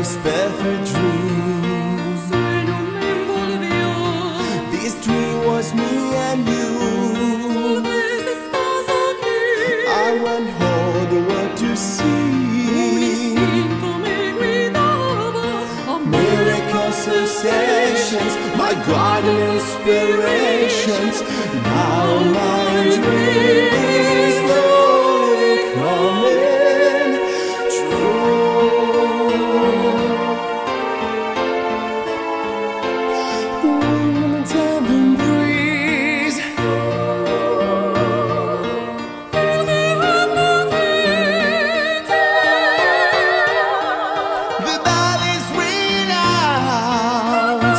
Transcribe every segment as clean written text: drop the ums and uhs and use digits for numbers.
this perfect dream. This dream was me and you. I went all the world to see. Miracles, sensations, my God, inspirations. Now my dream is slowly coming true. The wind and the tempting breeze, the valleys ring out,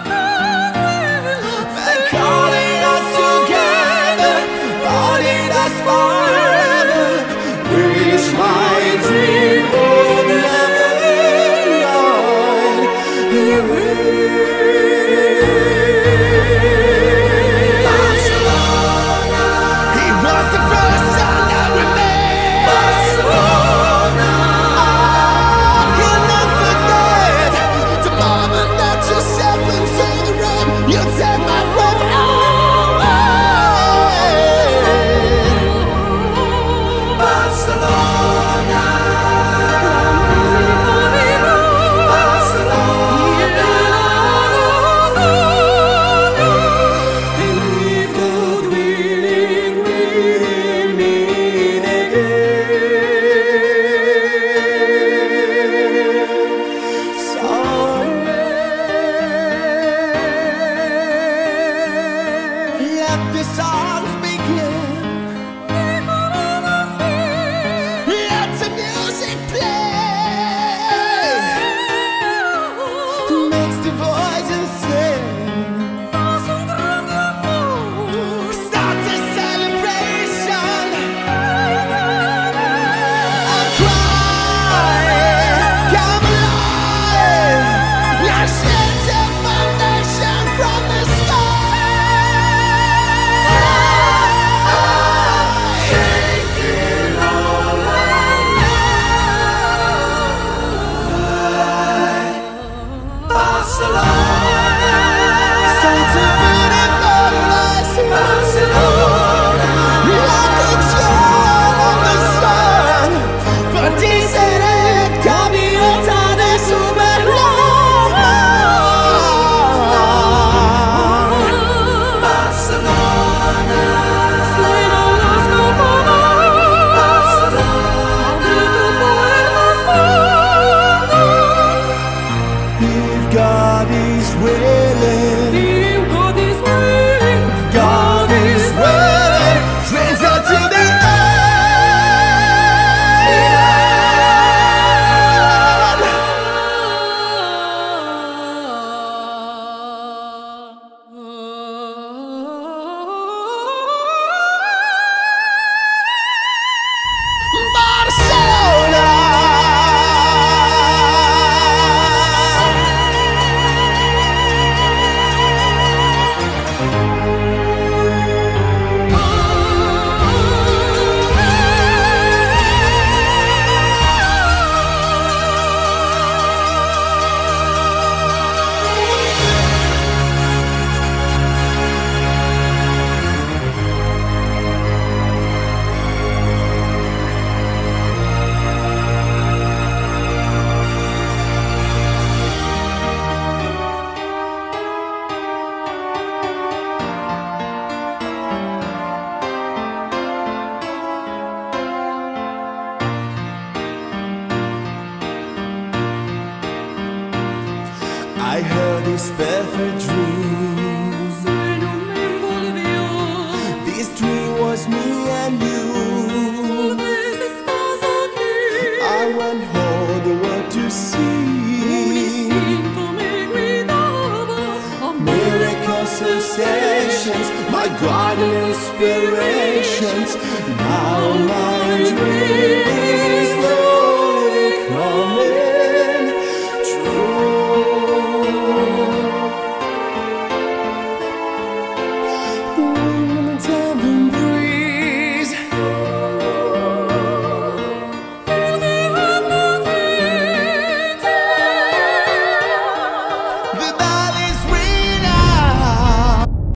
they're calling us together, bonding us forever. Wish my dream would never end. It was the first song I remember. I cannot forget the moment that you stepped into the room. You take my breath away. Barcelona, and if God willing, we'll meet again someday. Let the songs begin. Let the music play. Makes the voices sing. Start the celebration. And cry, come alive. Let's set the foundation from the sky. Shaking all around. Barcelona, such a beautiful place. Barcelona, like a jewel on the sun. For this red gaviota de su Barcelona, if God is willing, God is willing, friends are to the I heard this perfect dream. This dream was me and you. I went all the world to see. Miracles, sensations, my God, inspirations. Now my dream